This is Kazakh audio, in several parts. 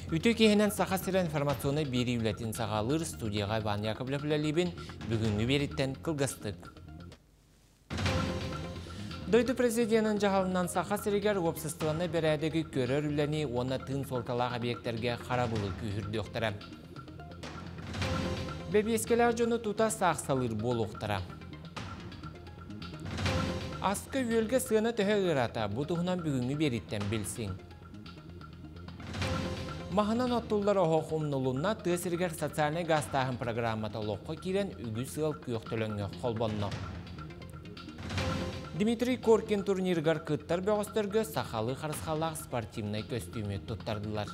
Үтө кehenen саха сирен информационы бери үлетін сағалыр студияға Иван Яковлев Лалибин бүгінгі беріттен кылгастык. Дойду президентін жағалынан саха сирегер опсыстыланы бәрәдегі көрер үләні оны тын солталақ объекттерге қарабылы күйірді оқтара. Бәбескелер жоны тута сақсалыр бол оқтара. Аскы өлге сыны төһө ырата, бұтығынан бүгінгі беріттен білсің. Маханан оттулар оғық умнулунна тысыргер социальный гастағын программата лоққа кирен үгі сыл күйіқтіліңі қолбонны. Дмитрий Коркин турниргар кыттар бөғістіргі сақалы қарысқалақ спортивный көстюмі тұттардылар.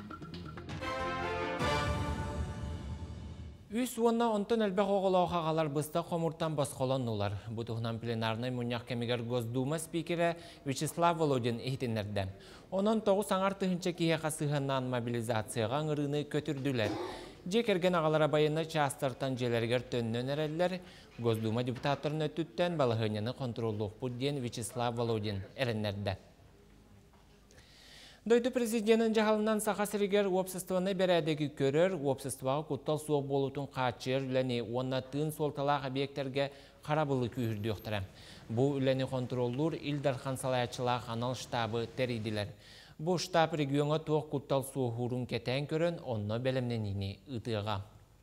Үс уонна онтон әлбәқ оғылау қағалар бұста қомыртан басқолан олар. Бұтығынан пленарный мұнияқ кемегер Госдума спикері Вячеслав Володин ехтенерді. Онын тоғы саңар тұхынча кейе қасығынан мобилизацияға ңырыны көтірділер. Жекерген ағалара байыны частартан желергер төннен әрелер. Госдума депутаттарын өттіттен балығыняны контроллық бұдден Вячеслав Володин әрінерді. Дойду президентін жағалынан сақа сірігер опсыстываны бәрәдегі көрір, опсыстываға құттал суық болутын қачыр үләне онна тын солталақ объекттерге қарабылы күйірді өқтірі. Бұл үләне контроллур Илдархан Салаячылақ анал штабы тәрейділер. Бұл штаб регионға тоқ құттал суық ұрын кетен көрін, онна бәлімненіне ұтыға.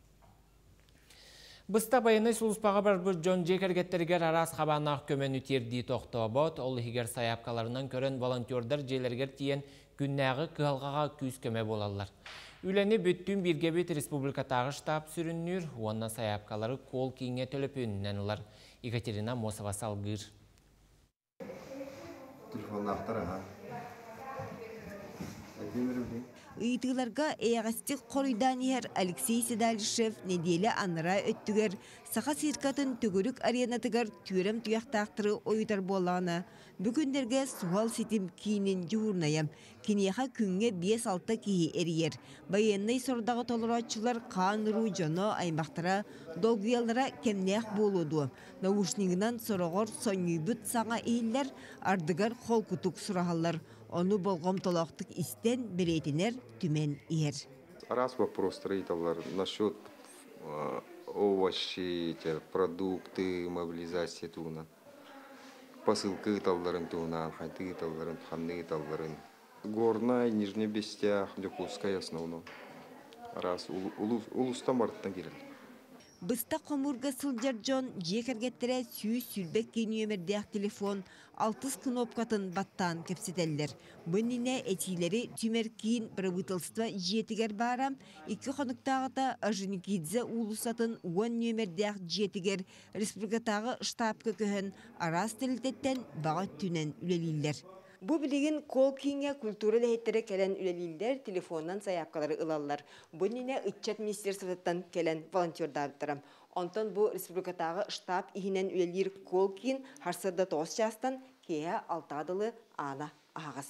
Бұста байыны сұлыспаға бар бір жон жекергеттергер арас қабанақ көмен үтерді тоқты обот, ол егер саяпкаларынан көрін волонтердар желергер тиен күннәғы қылғаға күз көме болалар. Үләне бүттін бірге бет республикатағы штаб сүріннір, онна саяпкалары қол кейінге төліп үнінен олар. Екатерина Мосова салғыр. Ыйтыларға эйағастық қорыйдан ер Алексей Седалишев неделі аныра өттігер, сақа сиркатын түгірік аренатығар түрім тұяқтақтыры ойдар болағына. Бүгіндерге суал сетім кейінен жүгірнайым. Кенеға күнге 5-6 кейі әрiyер. Байыннай сордағы толыратшылар қаныру жоны аймақтара, долгиялара кемнеқ болуду. Наушнигынан сорағыр соңүйбіт саңа ейлер, ардығар қол күтік сұрағалар. Оны болғам толақтық істен біретінер түмен ер. Раз вопрос строителар насчет овощи, продукты, мобилизации тугунан. Посылкы талларын тугунан, хайты талларын, ханны талларын. Горная, Нижний Бестях, Лёкутская основном. Раз улустан барыттан керел. Бұста қомырға сылжар жон жекергеттері сүйіз сүлбек кені өмірдеяқ телефон 6 кнопкатын баттан кепсетелдер. Бұніне әтилері түмер кейін правительство жетігер барам, 2 қонықтағыта Ажыникидзе улусатын 10 өмірдеяқ жетігер республикатағы штабқа көхін арас тілдеттен баға түнен үлелілдер. Бұл білеген кол кейінге культура ләйттері кәлін үлелілдер телефоннан саяпқалары ылалар. Бұніне үтчет министерствоттан кәлін волонтердардырам. Онтан бұл республикатағы штаб ихінен үлелер кол кейін харсырда 9 жастан кея 6 адылы ана ағыз.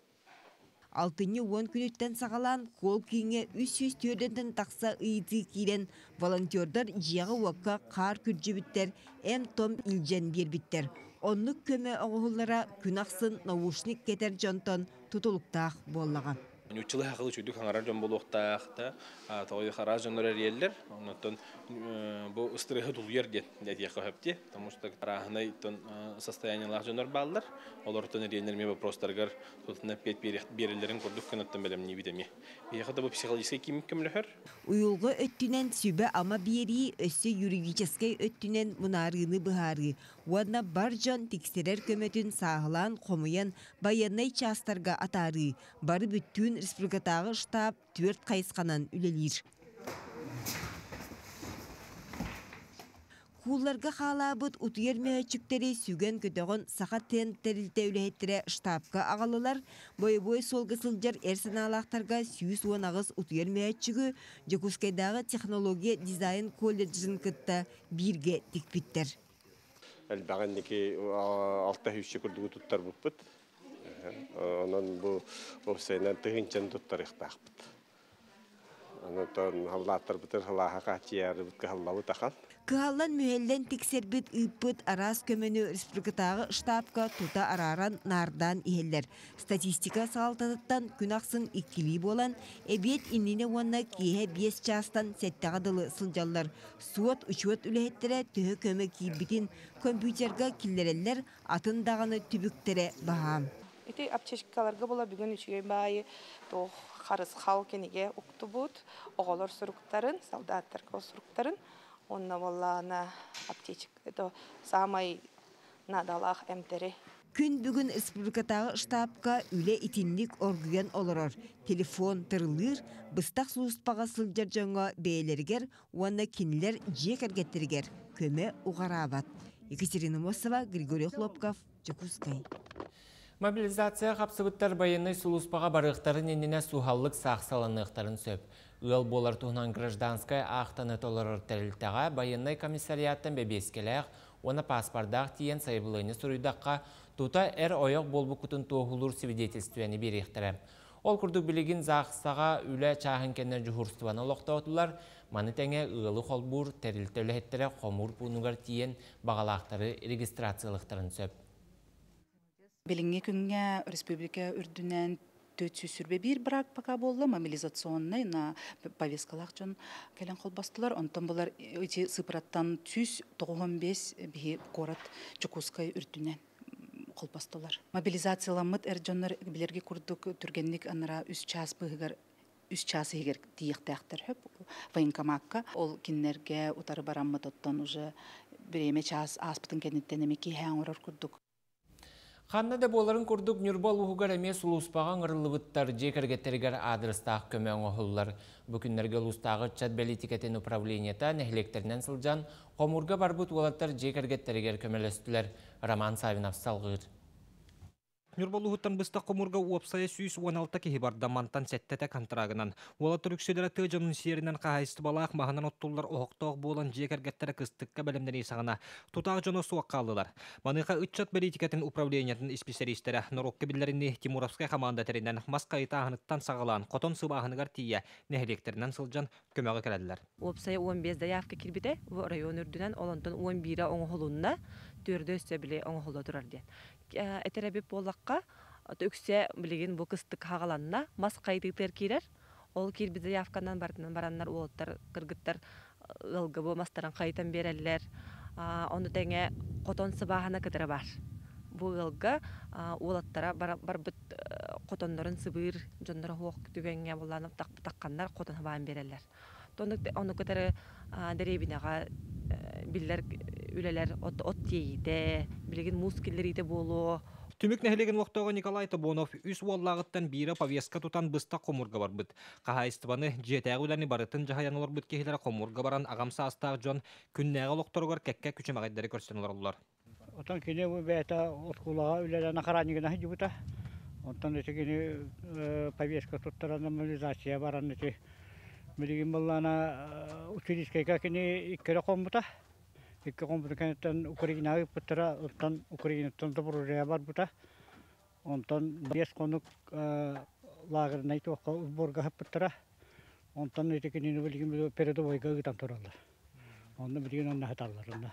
6-10 күнеттен сағалан кол кейінге 300 төрден тақса ұйты кейлен волонтердар жияғы уаққа қар күрджібіттер, әм том илжен бербіттер. Онлық көмі оғылара күн ақсын наушник кетер жонтон тұтылықтақ боллаған. Нючылы хақылы чүйдік хаңарар жон болуқтақта, тауы қарар жонлар әрелер, оннан бұл ұстырығы тұлғер дәтия қөпте, потому что қарағынай состояниялар жонлар балылар, олардың әрелерме вопростарғар тұтына пет берілерін көрдік күнаттан бәлем не бідеме. Бейқыда бұл психологический кемік көміліғыр? Уйылғы өттінен сүбі ама бері өсі юридическай өттінен мұнарыны бұхары. Уадна бар жон тексерер көметін сағылан қомыян баяннай частарға атары. Бары бүттін республикатағы штаб 4 қайысқанан үлелер. Кулларға қалабыт ұтыер мәйчіктері сүген көтіғын сақат тен тәрілті үләйттірі штабқа ағалылар, бой-бой солғы сылжар әрсеналақтарға сүйіс уанағыз ұтыер мәйчігі Жекускайдағы технология дизайн колледжін күтті бірге тікпіттер. Әлбәғін неке 600 күрдігі тұттар бұппыт. Онан бұл өпсайнан тұғынчан тұттар иқтақ бұт. Онан халлаттар бұтыр халаға қачияры бұтқа халлауы таққан. Кыаллан мүхеллен тиксербит ыппыт арас көмөнү республикатагы штабка тута араран нардан ихеллер. Статистика саалтатыттан күн аксын иккили болан, эбиет иннине уанна киэһэ 5 частан сеттага дылы сылжаллар. Суот учуот үлэхеттере төһө көмө кийбитин компьютерга киллереллер атын даганы түбүктере баам. Эти аптечкаларга була бүгүн үчүгөй баайы то харыс хал кенеге уктубут, оголор суруктарын, солдаттарга суруктарын. Онна боллана аптечек это самый надалах эмтери. Күн бүгін республикатағы штабка үле итинлик оргуен олорор. Телефон тырылыр, быстақ суыспаға сылжар жоңа бейлергер, уанна кинилер жекергеттергер. Көмө уғарабат. Екатерина Мосова, Григорий Хлопков, Жокускай. Мобилизация қапсыбыттар байынной сулуспаға барықтарын еніне сухаллық сақсаланықтарын сөп. Үл болар туғынан гражданскай ақтаны толырыр тәрілтіға байынной комиссариаттан бәбескеләқ, оны паспардақ тиен сайбылыны сұруйдаққа тута әр ойық болбы күтін тоғылыр свидетельствені беректірі. Ол күрдік білігін зақсаға үлі чағын кенер жүхұрстываны лоқта отылар, маны тәңе ұлы қолбұр тәрілті өліхеттері қомур пұнығар тиен бағалақтары регистрациялықтарын сөп. Белинге күнге республика үрдүнен төтсү сүрбе бир брак пока болла мобилизационный на повесткалак жон келен колбастылар. Онтон булар эти сыпыраттан 195 бихи город Жокускай үрдүнен колбастылар. Мобилизацияламыт эржоннор билерге курдук түргенник анара 3 час быгар 3 час егер тияктактар хөп военкоматка ол киннерге утары бараммыт оттон уже биреме час аспытын кенеттен эмеки хаңырар курдук. Ханна да боларын күрдік нүрбал ұғығар әме сұлуспаған ұрылыбыттар жекергеттергер адрыстақ көмең оғылар. Бүкіндерге ұлыстағы чат бәлетикетін управлениета нәхілектерінен сылжан, қомырға барбыт олаттар жекергеттергер көмелестілер. Роман Савинов салғыр. Нүрбал ұғыттан бұста қомырға уапсая сүйіс 16 кеhi барда мантан сәттәті контрагынан. Ола түрікселері тыжанын серінен қағайсты балақ мағынан оттулар оғықтауық болан жекергеттері кыстыққа бәлімден есағына. Тұтағы жоны суаққа алылар. Маныға үтчат бәлетикетін управлениятын специалистері Норокке білдеріне Тимуровскай командатерінен масқайта ағыныттан сағылан, қотон сыбағынығар тия нәхілектерінен сылжан көмеғі кәрәділер. Уапсая 15 явка кирбите район үрдінен олантын 11 оңғылуына төрді өсте біле оңғылу тұрар ден. Этеребеп болаққа өксе білеген бұл кыстық хағаланына мас қайдықтар керер. Ол кирбіде явканан бараннар олаттар, кыргыттар ылғы бұл мастаран қайтан берелер. Оны тәңе қотон сыбағына кідірі бар. Бұл ылғы олаттара бар бұт қотонларын сыбыр, жонлары хоқ түгенге боланып таққандар қотон сыбағын берелер. Оны кітірі дәребінеға биллер үлелер от тейді, білген мускеллер ете болу. Түмік нәхілеген уақтауға Николай Табонов үс уаллағыттан бейірі повестка тұтан бұста қомырға бар бұд. Қағайыстыбаны жетәғі үләні барытын жағаянылар бұд кехілері қомырға баран ағамса астағы жон күннәғі лоқтарығар кәкке күчі мағайдары көрсенілер олар. Отан кене бәйті отқулаға үлелі нақаранығына хиджі бұта. Отан өте кене повестка тұттара нормализация баран өте. Білген боллана училищкайға кене иккері қомбыта. Икке қомбыта кенеттен Украинаға бұттыра, оттан Украинаттан добрурия бар бұта. Онтан 5 қонық лагерін айты оққа ұзборға бұттыра. Онтан өте кенені білген передовойға ұйтан тұралар. Онда білген онна хаталар.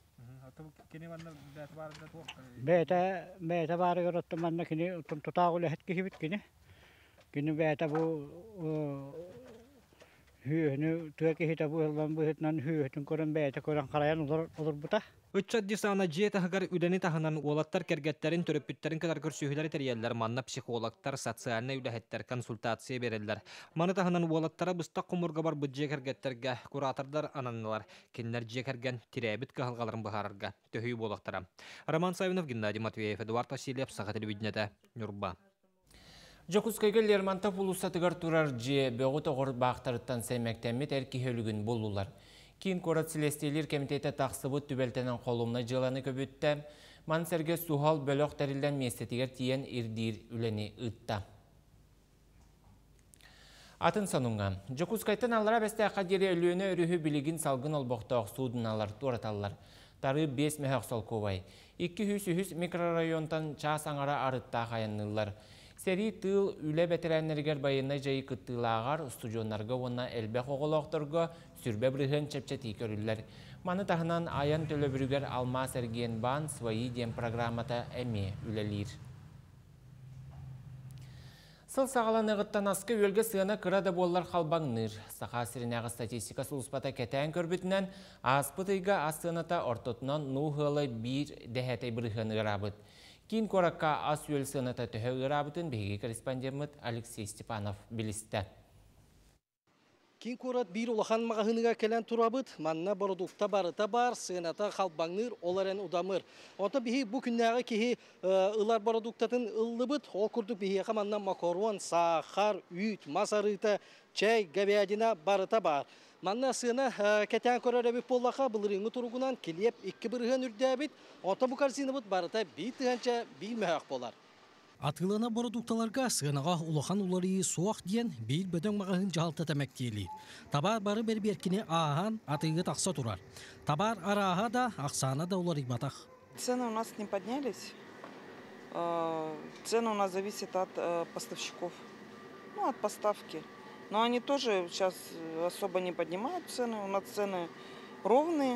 Бәйті бары ғыраттым анна кене тұтағылы әтке хебет кене. Кене бәйті бұл Hyyhny työkehitä vuodellaan vuodellaan hyyhtyn koran bäitä koran karajan olur buta. Үтчат дисана жетахагар үләне тахынан олаттар кергеттерин төрөпүттерин кадар көрсүһүләр терьелләр манна психологтар социальный үләһеттер консультация берелләр. Маны тахынан олаттара быста кумурга бар бүджә кергеттерге кураторлар ананлар кинләр җекерген тирәбит калгаларын бахарга төһүй болактара. Роман Савинов, Геннадий Матвеев, Эдуард Васильев, Саха телевидениеда, Нюрба. Жокускайга Лермонтов улусатыгар турар же бөгөт огор бактарыттан сәймәктәмит әрки хөлүгін болулар. Кин корат Селестиелер комитеті тақсыбыт түбелтенен қолымна жыланы көбітті. Мансерге сухал бөлөк тәрілден местетігер тиен ирдир үләне ұтта. Атын сонунга. Жокускайтан аллара бәсті қадері өліөне өрүхі білігін салгын олбоқтауқ судын алар тураталар. Тары 5 мәхәқ сол ковай. 200 микрорайонтан час аңара арытта қаяннылар. Сери тыл үле бәтерәннергер байына жайы кыттылағар студионларға онна әлбәқ оғылақтырға сүрбе бірген чәпчәті көрілер. Маны тахынан аян төлөбүрүгер алмас эрген бан свои дем программата эми үлелир. Сыл сағаланығыттан асқы өлгі сығына қырады боллар қалбаңныр. Сақа сиринағы статистика сұлыспата кәтән көрбітінен аспытыйға асығыната ортотынан нұғылы бір дәхәтей бірғын ғырабыт. Кейін қораққа ас өл сығыната түхі ғырабытын бейгі корреспондент Алексей Степанов білісті. Кин корат бир улахан магахыныга келен турабыт, манна продукта барыта бар, сыната халбаңныр, оларен удамыр. Онта бихи бу күннәгы кихи ылар продуктатын ыллыбыт, ол курдук бихи манна макарон, сахар, үт, масарыта, чай, говядина барыта бар. Манна сына кетен көрәрәбі поллаха былырыңы туругунан келеп 2 бірген үрдәбит, онта бу корзина бут барыта бит тыганча бир мәхәк болар. Атылана продукталарга сынаға улахан улары суақ дейін бейіл бөдің мағағын жағалты тәмәктейлі. Табар бары беркіне ағахан атыға тақса тұрар. Табар араға да ақсана да улары батақ. Цены у нас не поднялись. Цены у нас зависят от поставщиков. Ну, от поставки. Но они тоже сейчас особо не поднимают цены. У нас цены ровные.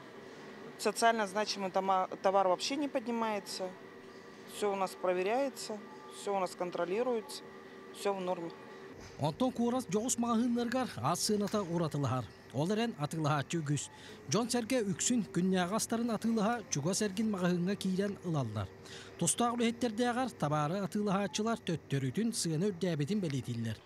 Социально значимый товар вообще не поднимается. Все у нас проверяется, все у нас контролируется, все в норме. Онтон курас жоғыс мағынларғар аз сыната уратылығар. Оларен атылыға чүгіс. Жон сәрге үксін күннәғастарын атылыға чүға сәргін мағынға кейден ылалдар. Тостағы үлеттерді ағар табары атылыға ачылар төттөрүтін сыны өддәбетін бәлетілдер.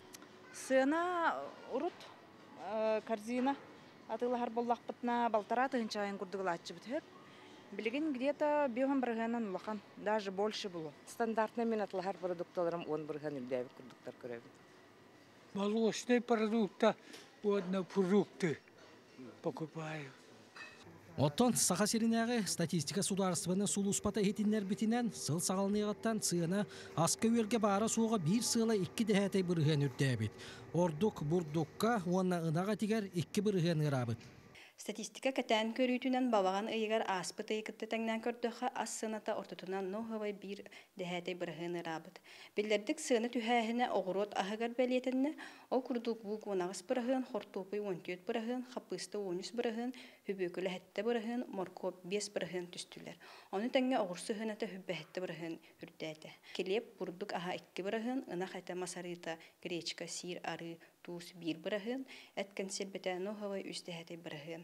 Сына урут корзина атылыға боллақпытна балтара тығынчайын күрдігіл атчы бітіп. Билеген где-то бегом брагенан улахан, даже больше было. Стандартный мен атлахар продукталарым 10 браган үлдәбі күрдіктар көрәбі. Молочные продукты, продукты покупаю. Оттон саха сиринәгы статистика сударстваны сулуспата хетиннер битинен сыл сағалныйғаттан сыйына аскы өрге бара суға бір сыйла 2 дәхәтей бірген үрдәбіт. Ордук бурдукка уанна ынаға тигер 2 бірген ырабыт. Статистика кәтән көрүтүнен бабаган ыйгар аспыты икытты тәңнән көрдөха ас сыната ортотунан ноховай бир дәһәтей бирһыны рабыт. Билдердик сыны түһәһенә огорот ахыгар бәлетенне ол курдук бу кунагыс бирһын хортопый 14 бирһын хапысты 13 бирһын хүбөкөле хәтте бирһын моркоп 5 бирһын түстүләр. Аны тәңгә огырсы хыната хүбәһәтте бирһын үрдәтә. Келеп бурдук аха 2 бирһын ына хәтә масарыта гречка сир ары туус бир бирһын әткән селбетә ноховай үстәһәтей бирһын.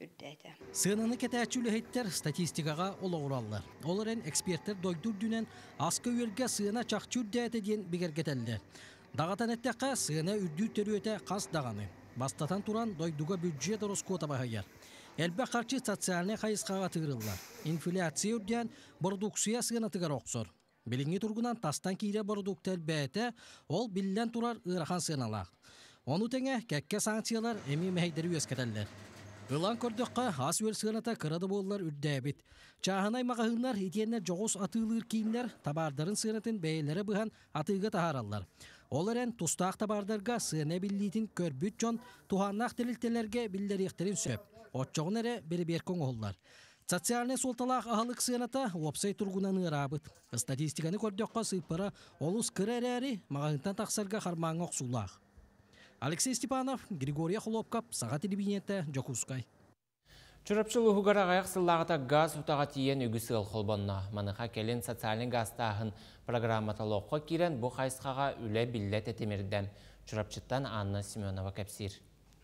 Сынаны кәтәчүлі хеттер статистикаға ола ураллар. Оларын эксперттер дойдур дүнен аскы өрге сына чақчур дәйті ден бігергетелді. Дағатан әттәққа сына үрдүү төрөте қас дағаны. Бастатан туран дойдуға бюджет ороскота бағайар. Әлбә қарчы социальный қайысқаға тығырылар. Инфляция үрден продукция сына тығар оқсор. Біліңі тұрғынан тастан кейре продукты әлбәті ол білден турар ұрахан сыналақ. Оны тәңе кәкке санкциялар әмі мәйдері өскетелдер. Илан көрдөкка ас өр сыгыната кырады боллар үрдәбит. Чаханай мағahыннар итеннер жоғыс атылыр кейінлер табардарын сыгынатын бәйлері бұған атыға тахаралар. Оларен тустақ табардарға сыгына білдейтін көрбүт жон туханнақ тәлілтелерге білдеректерін сөп. Отчоғын әрі бері-беркон олар. Социальный солталақ ағалық сыгыната опсай тұрғынан ырабыт. Статистиканы көрдөкка сыйпара олыс кыр әрі мағahынтан тақсарға қармаңық сулақ. Алексей Степанов, Григорий Холопкап, Саға телевидениеті, Жокускай. Чурапчылы хугара аяқ сыллағыта газ ұтаға тиен үгісі қолбанна. Маныға келен социалин газтағын программаталоққа керен бұл қайсқаға үлі білет етемерден. Чурапчыттан Анна Семенова кәпсір.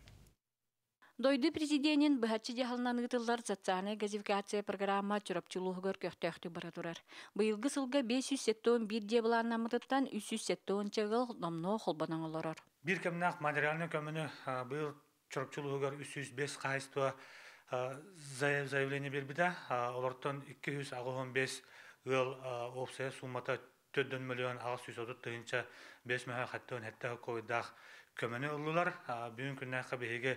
Дойды президентин быхатчы жахалынан ытыллар социальный газификация программа чурапчылыгыр көктөктү бара турар. Быйылгы сылга 571 дебыланнамытыттан 370 чыгыл номно холбанан олорор. Bir kemnak материальный көмүнү быйыл чурапчылыгыр 305 кайсытва заявление бербиде. Олортон 215 ыл опция суммата 4 миллион 630 тыгынча 5 миллион хаттон хетте койдах көмүнү ыллар. Бүгүн күннәккә беге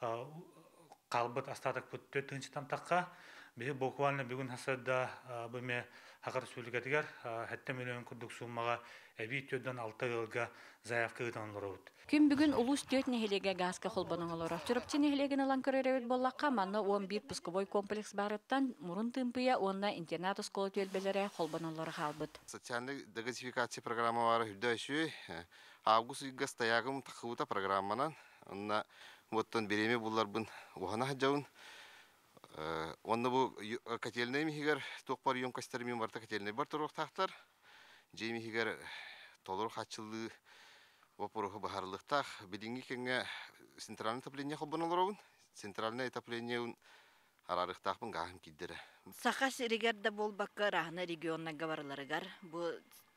қалбыт астатык бұт төттінші тамтаққа бе буквально бүгін хасада бұме хақар сөйлігетігер 7 миллион күрдік суммаға әбей төдден 6 жылға заявка ұтан лұрауыд. Күн бүгін ұлыс төт нехелеге газға қолбаның олары. Чұрапчы нехелеген алан көреревет боллаққа манна 11 пусковой комплекс барыттан мұрын тымпыя онна интернат ұсколы төлбелері қолбаның олары қалбыт. Социальный дегазификация программалары хүдді август үйгі стаягым тақуыта программанан. Вот он береме булар бун ухана хаджаун Онны бу котельный михигер токпар емкостер мен барта котельный бар турук тахтар. Жей михигер толур хачылы вопоруху бахарлыктах бидинги кеңе центральный отопление холбоналарыбын. Центральное отопление арарыктахпын гахым киддере. Сахас регерда болбакка рахна регионна гаварларыгар бу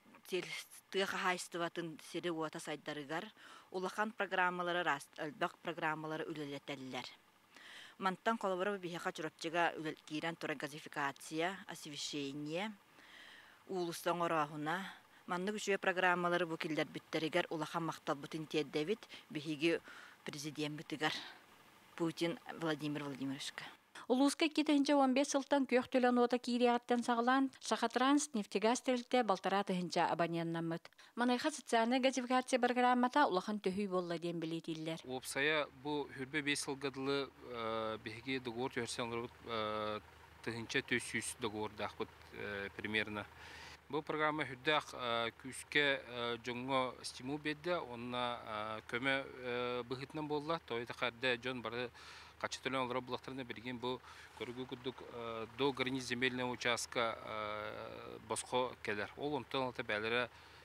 тыга хайстыватын сири уата сайдарыгар улахан программалары раст албак программалары үлелетеллер. Мантан колобора бихака чурапчыга үлел кирен тура газификация, освещение, улустан орахуна, манны күшүе программалары бу килдер bitтеригер улахан мактал бутин теддевит бихиги президент битигер Путин Владимир Владимировичка. Улуска 2015 сылтан көқтөлен ота кириаттен сағылан Шахатранс нефтегаз тәлітті балтараты хінча абоненнамыд. Манайха социальный газификация программата улахан төхүй болла ден білетілдер. Опсая бұл хүрбе 5 сылғадылы бігіге доғор төрсен ғырбыт тұхынча 400 доғор дақпыт примерно. Бұл программа хүрдақ күске жоңға стимул беді, онына көмі бұғытынан болла, тойды қарды жон барды Качественно олар булактарына берген бу көргө күдүк до границ земельного участка боско келер. Ол онтон ата бәлере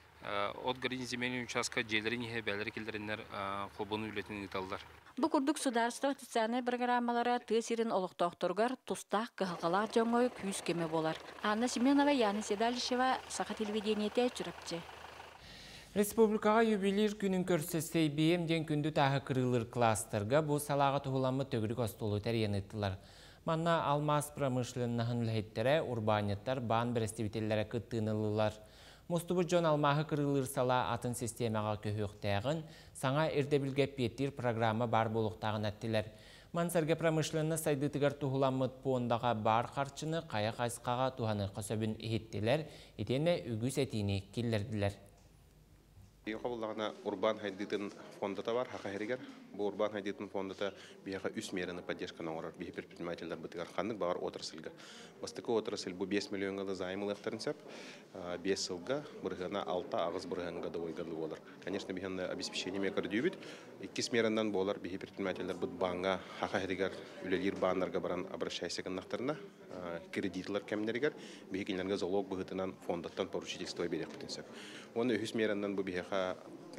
от границ земельного участка жерлерин бәлере келдеринер колбону үлетин италдар. Бу курдук сударство социальный программалары тысырын олуктоктургар тустак кыгалар жоңой күз кеме болар. Анна Семенова, Яна Седалишева, Саха телевидениете чурапчы. Республикаға юбилейр күнін көрсесей бейемден күнді тағы кырылыр кластерға бұл салаға тұғыламы төгірік остолу тәрен еттілер. Манна алмаз промышленнахын үлхеттері урбанеттар бан бірестивителлері күттінілілер. Мұстыбы жон алмағы кырылыр сала атын системаға көхіқтәғін саңа ердебілге петтір программа бар болуқтағын әттілер. Мансарге промышленні сайдытығар тұғыламыд пуындаға бар қарчыны қая қайсқаға туғаны қосабын ехеттілер, етені үгіз әтіне келдерділер. Қабылдағына урбан хайдытын фондата бар, хақа херігер. Бұл урбан хайдытын фондата бияға үс меріні поддержканы орар. Бейі предпринимательдар бұтығар қанық бағар отраслға. Бастықы отрасль бұл 5 миллионға займыл ақтарын сәп, 5 сылға бұрғана 6 ағыз бұрғанға да ойғалы болар. Конечно, бейханны обеспечение мекар дүйбіт. 2 меріндан болар бейі предпринимательдар бұт банға, хақа херігер, үлелер бағанларға баран обращайся қаннақтарына, кредитлар кәмінерігер, бейі келерге залог бұғытынан фондаттан поручительство берек бұтынсәп. Оны үс меріндан бұл бейхаға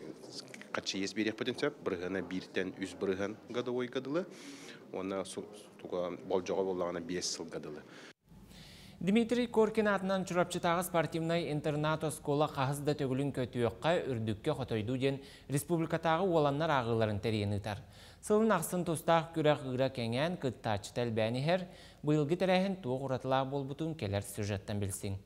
қатшы ес берек бұтынсәп, бұрғана біртен үз бұрған ғадауой ғадылы, оны болжаға болағана 5 сыл ғадылы. Дмитрий Коркин атынан чурапчытағы спортивный интернато скола қағызда төгілін көтіөққа үрдікке қотойду ден республикатағы оланнар ағыларын тәренітар. Сылын ақсын тұстақ күрәқ ұғыра кәңен күттачы тәлбәнігер, бұйылғы тәрәхін туғы ұратыла болбутын келер сюжеттен білсің.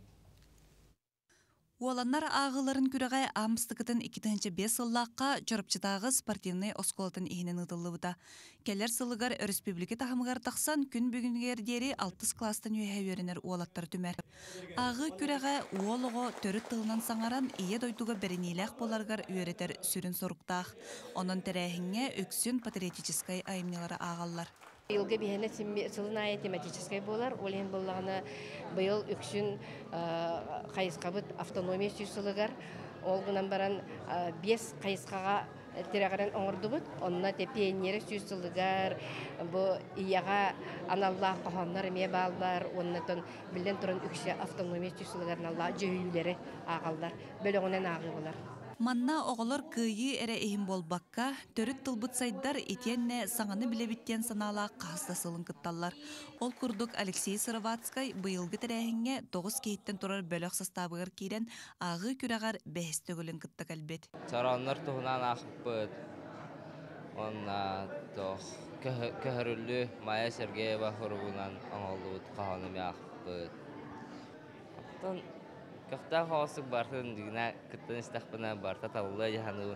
Уоланнар ағыларын күрәғай амстықытын 2005 сыллаққа жорапчытағы спортивный осколатын ихінен ұтылы бұта. Келер сылығар республика тахымығар тақсан күн бүгінгердері 6 кластан үйәуерінер уолаттар түмәр. Ағы күрәғай уолығы төрі тылынан саңаран ие дойдуға бірінейләқ боларғар үйеретер сүрін сорықтақ. Оның тәрәхіңе өксін патриотическай айымнелары ағалар. Йылғы бейіне сылынайы тематическай болар, олен болағына бұйыл өксін қайысқабыт автономия сүйсілігар, олғынан баран 5 қайысқаға тірағаран оңырды бұд, онына тепейнері сүйсілігар, бұл ияға аналлах қоғанлар еме балдар, онына білден тұрын өксі автономия сүйсілігарын алла жүйілері ағалдар, бөліғінен ағы болар. Манна оғылар күйі әрі ехім болбаққа, төріт тылбыт сайдар етенне саңаны білебіттен санала қағызда сылын күтталар. Ол күрдік Алексей Сыроватскай бұйылғы тірәхінге 9 кейттен тұрар бөлік састабығыр кейден ағы күрағар бәхісті көлін күттік әлбет. Саранлар тұғынан ақып бұд. Онна көхірілі Майя Сергеева құрығынан аңылды бұд қағанымы ақып бұд. Көхтә хауысық бартын дегіне күттін істақпына барта талылы яғаны.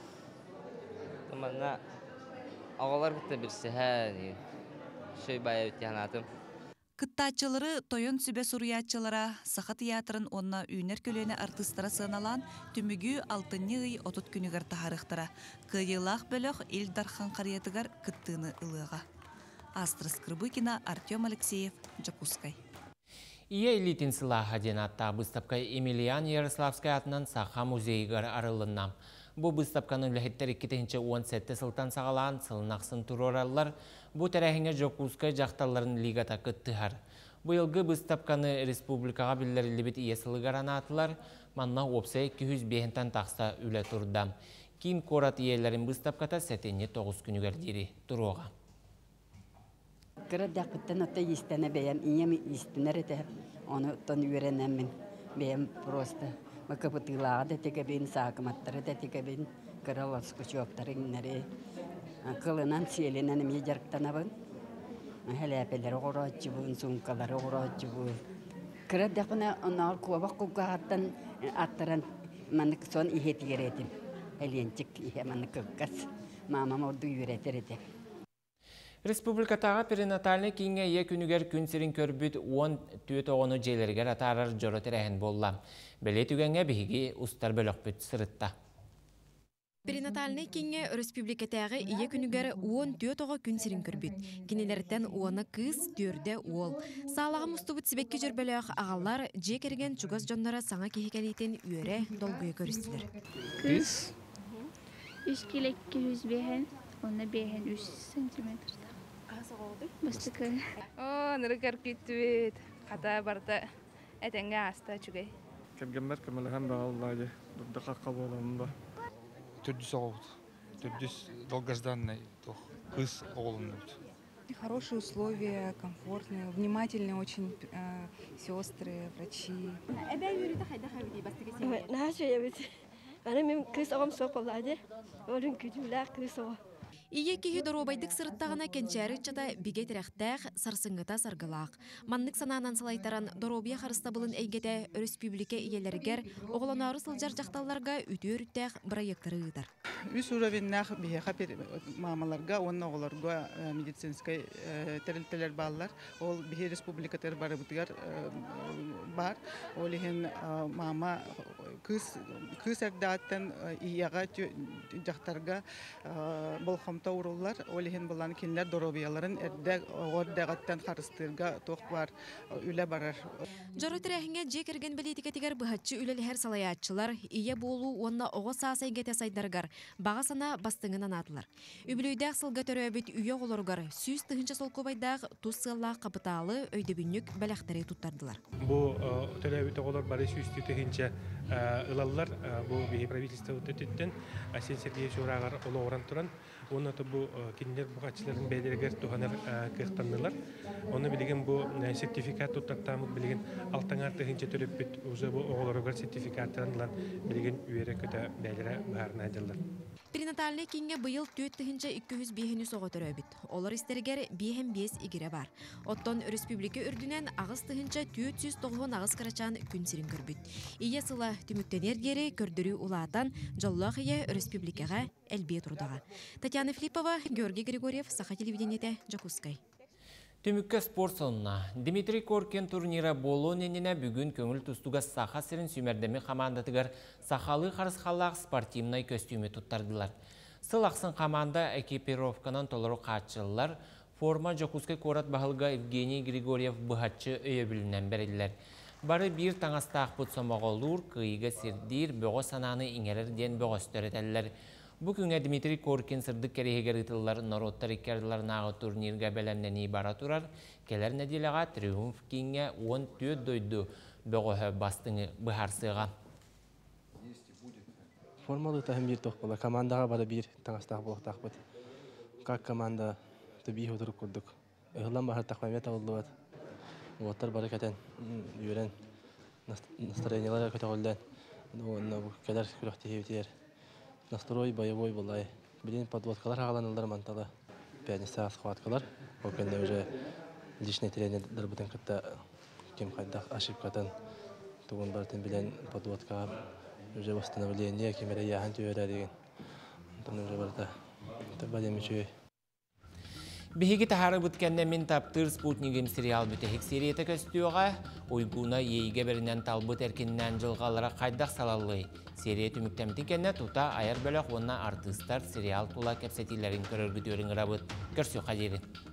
Таманна ағалар күтті бірсіғән, шөй бая өттіғанатым. Кыттачылары тойон сүбе суруячылара саха театрын онна үйнер көлөне артыстара сыналан түмүгү 6-й отут күнүгөр тахарыктара. Кыйылах бөлөх Илдархан кариятыгар кыттыны ылыга. Астрас Крыбыкина, Артем Алексеев, Джакускай. Ие элитин сылаға ден атта бұстапқа Емельян Ярославскай атынан Саха музейгар арылыннам. Бу быстапканы үлэхеттер 2-17 сылтан сағалаан сылынақсын турораллар, бу тәрәхіңе Жокускай жақталарын лигата кыттыхар. Бұйылғы быстапканы республикаға білдерілі бит иесілігар анатылар, манна опсай 205-тен тақса үлі турдам. Кин корат иелерін быстапката сәтенне 9 күнігер дейі туруға. Кыры дақыттан отта естені бәйім, ием естінер еті, оны оттан үйренемін. Бәйім просто мақапытылаға да текебейін, сақыматтары да текебейін, кыралас күшіоптарыңнары. Қылынан селенен ме жарықтанабын. Хәләпелері ғұрат жүбін, сумкалары ғұрат жүбін. Кыры дақына онағыр қуабақ қуғағаттан аттаран манық сон ихетігер етім. Әленчік ihe манық қыз. Мамам орды үйретер еті. Республикатаға перинатальны кейінге ие күнігер күн сирин көрбіт 10 оғыны жейлергер атарар жоротыр әйін болла. Бәле түгенге бігі ұстар бөлік бүт сырытта. Перинатальны кейінге республикатаға ие күнігер 10 оғы күн сирин көрбіт. Кенелерден оғыны кыз түрді ол. Сағалаға мұстыбыт себекке жүрбәліғ ағалар жек ерген чугас жонлара саңа кейкелейтен үйері долгүйе көрістілер. Кыз 3 килек 200 бейхен, оны бейхен 3 сантиметр. Бастықы. Нұры кәркетті бет. Қата барда әтәңге аста чүгей. Кәлгенбер көміліған бағалылайды. Дұрды қаққа болуым ба. Түрдіс оғылды. Түрдіс долгожданный қыз оғылым болды. Хорошие условия, комфортные, внимательные очень сестры, врачи. Ие кеге доробайдық сырыттағына кенчәрі чата бігет рәқтәқ сарсыңғыта сарғылақ. Маннық сананан салайтаран доробия қарыстабылын әйгеті республика иелергер оғыланары сылжар жақталарға үтер-үттәқ проекттары ұйтар. Үс уровеннақ бейеқа мамаларға, оның оғыларға медицинскай тәрілтелер балылар. Ол бейе республикатар бары бұтығар бар. Ол еген мама күз әрдаттан ияға жақтарға болхам таурулар, олеген болан кенлер доробияларын ордағаттан қарыстырға тоқ бар, үлі барар. Жоротыр әхінге жекерген білетікетігер бұхатчы үлі әр салаятчылар, ие болу онна оғы сасай гете сайдаргар, баға сана бастыңынан атылар. Үбілүйдәқ сылға төрөбіт үйе оларғар, сүйіз тұхынша сол көбайдақ тұз сылла қапыталы өйдебіннік бәләқтері тұттардылар. Бұл төрөбіт оғылар бары сүйіз тұхынша ылалар, бұл бейі правительство өттеттен, Асен Сергеевич орағар олы оран тұран, оны бұл кенілер бұғатшылардың бәйлергер туғанар кықтандылар. Оны білген бұл сертификат тұттақтамыз білген алтаңар тұхынша төліп бүт, ұзы бұл оғыларығар сертификаттарынан білген үйері көті бәйлері бағарына адылар. Перинатальный кейінге бұйыл 4-205 соғы төрөбіт. Олар істергер 5 игере бар. Оттон республика үрдінен ағыз тұхынша 490 ағыз қарачан күн сирин көрбіт. Ие сыла түміктенер гері көрдірі улаатан жоллақ ие республикаға әлбе тұрдаға. Татьяна Филиппова, Георгий Григорьев, Саха телевидениеті, Жакускай. Түмікке спорт сонына. Дмитрий Коркин турнира болу неніне бүгін көңіл тұстуға саха сірін сүймердемі командатығар сахалы қарысқалақ спортивнай көстюмі тұттардылар. Сыл ақсын команда экипировканан толыру қатшылылар, форма Жокускай корат бағылға Евгений Григорьев бұхатшы өйе білінен бәрелілер. Бары бір таңастақ бұт сомағолур, күйігі сирдир, бөғі сананы иңерерден бөғі өстөретелілер. Бүгінге Дмитрий Коркин сырдық керегер ұтылар народтар икерділарнағы турнирға бәлемнені бара тұрар, келер нәдилаға триумф кейінге 14 дойды бөғі бастыңы бұхарсыға. Формалы тахым бір тоқ бола. Командаға бары бір таңастақ болықтақ бұд. Как команда түбей отырып көрдік. Үғылан бағыр тақпаймет ауылды бад. Оғаттар бары кәтен үйерен настроениялар көте қолдан. Келер күріқті хевітер. Настрой боевой была. Блин, подводкалар ағаланылар мантала. 5 сағат схваткалар. Ол кәнде уже личный тренер дұрбытын күтті кем қайдақ ошибкатан туғын бартын білен подводка уже восстановление кемері яғын түйері деген. Онтан уже барда табадем үші. Бихиги тахары бүткенде мен таптыр спутнигім сериал бүтехік сериеті көстіуға, ойгуна ейге бірінен талбыт әркенінен жылғалара қайдақ салалылы. Серия түміктемтін кәнне тута айар бөлік онна артыстар сериал тула кәпсетилерін көріргі төрін ғырабыт. Көрсі қадері.